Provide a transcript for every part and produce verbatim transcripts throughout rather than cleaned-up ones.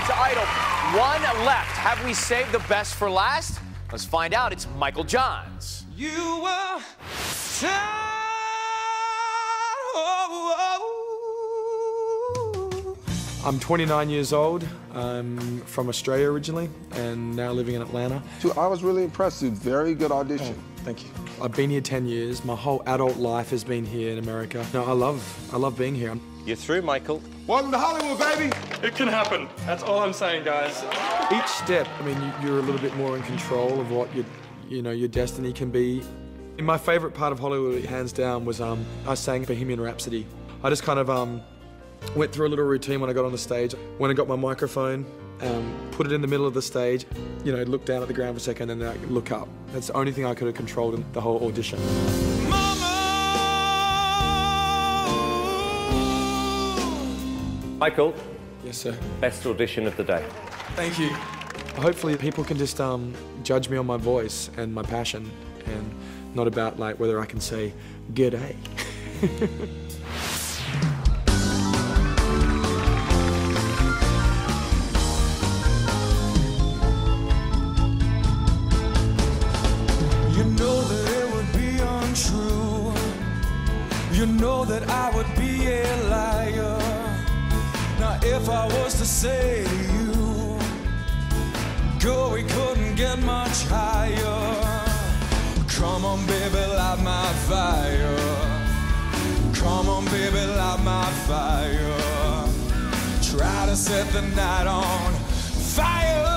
to Idol. One left. Have we saved the best for last? Let's find out. It's Michael Johns. You were time. I'm twenty-nine years old. I'm from Australia originally and now living in Atlanta. I was really impressed. Very good audition. Oh, thank you. I've been here ten years. My whole adult life has been here in America. No, I love, I love being here. You're through, Michael. Welcome to Hollywood, baby. It can happen. That's all I'm saying, guys. Each step, I mean, you, you're a little bit more in control of what your, you know, your destiny can be. And my favorite part of Hollywood, hands down, was um, I sang Bohemian Rhapsody. I just kind of um, went through a little routine when I got on the stage. When I got my microphone, um, put it in the middle of the stage, you know, look down at the ground for a second and then I look up. That's the only thing I could have controlled in the whole audition. Michael. Yes, sir. Best audition of the day. Thank you. Hopefully people can just um, judge me on my voice and my passion and not about like whether I can say g'day. You know that it would be untrue. You know that I would be a liar. Now if I was to say to you, girl, we couldn't get much higher. Come on, baby, light my fire. Come on, baby, light my fire. Try to set the night on fire.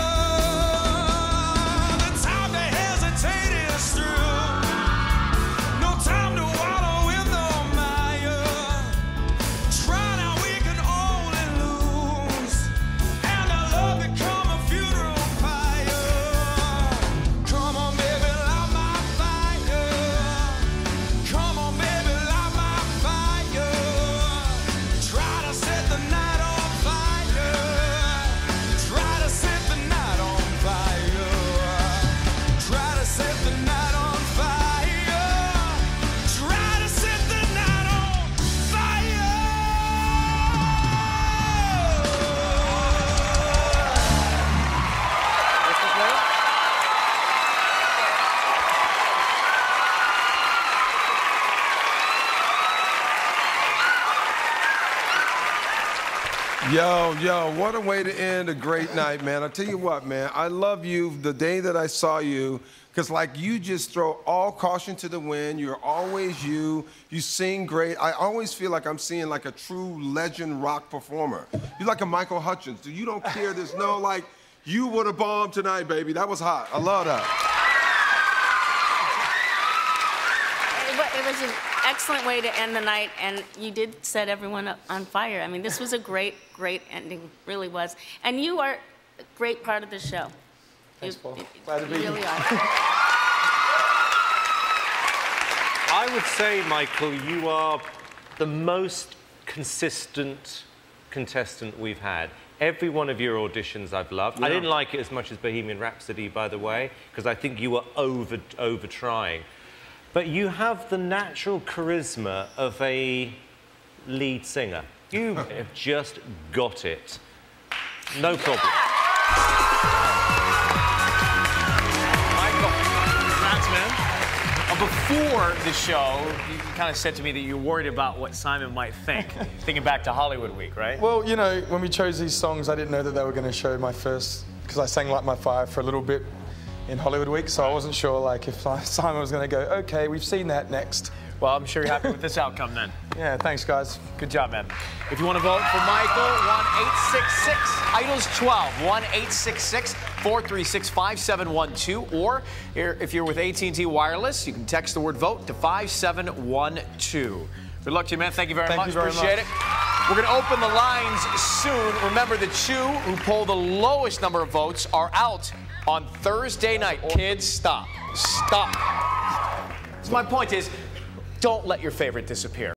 Yo, yo, what a way to end a great night, man. I tell you what, man, I love you the day that I saw you, because like you just throw all caution to the wind. You're always you. You sing great. I always feel like I'm seeing like a true legend rock performer. You're like a Michael Hutchence. You don't care. There's no like, you would have bombed tonight, baby. That was hot. I love that. It was an excellent way to end the night, and you did set everyone up on fire. I mean, this was a great, great ending, really was. And you are a great part of the show. Thanks, you, Paul. You, Glad to be you here. really are. I would say, Michael, you are the most consistent contestant we've had. Every one of your auditions I've loved. Yeah. I didn't like it as much as Bohemian Rhapsody, by the way, because I think you were over, over trying. But you have the natural charisma of a lead singer. You have just got it. No problem. Michael, congrats, man. Uh, before the show, you kind of said to me that you're worried about what Simon might think. Thinking back to Hollywood Week, right? Well, you know, when we chose these songs, I didn't know that they were going to show my first, because I sang Light My Fire for a little bit in Hollywood Week, so I wasn't sure like if Simon was going to go, okay, we've seen that, next. Well, I'm sure you're happy with this outcome then. Yeah, thanks, guys. Good job, man. If you want to vote for Michael, one eight six six, Idols twelve, one eight six six, four three six, five seven one two, or if you're with A T and T Wireless, you can text the word VOTE to five seven one two. Good luck to you, man. Thank you very Thank much. You very Appreciate much. it. We're going to open the lines soon. Remember, the two who poll the lowest number of votes are out on Thursday night. Kids, stop. Stop. So my point is, don't let your favorite disappear.